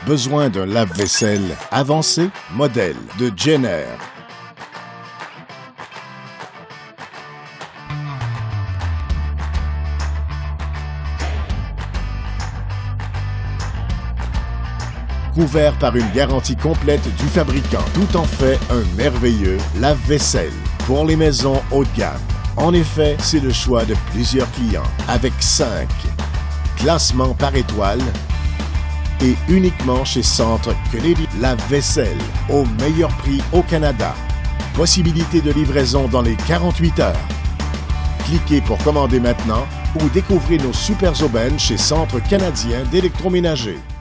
Besoin d'un lave-vaisselle avancé? Modèle de Jenner. Couvert par une garantie complète du fabricant, tout en fait un merveilleux lave-vaisselle pour les maisons haut de gamme. En effet, c'est le choix de plusieurs clients, avec 5 classements par étoile et uniquement chez Centre Kennedy. Lave-vaisselle au meilleur prix au Canada. Possibilité de livraison dans les 48 heures. Cliquez pour commander maintenant ou découvrez nos super aubaines chez Centre canadien d'électroménager.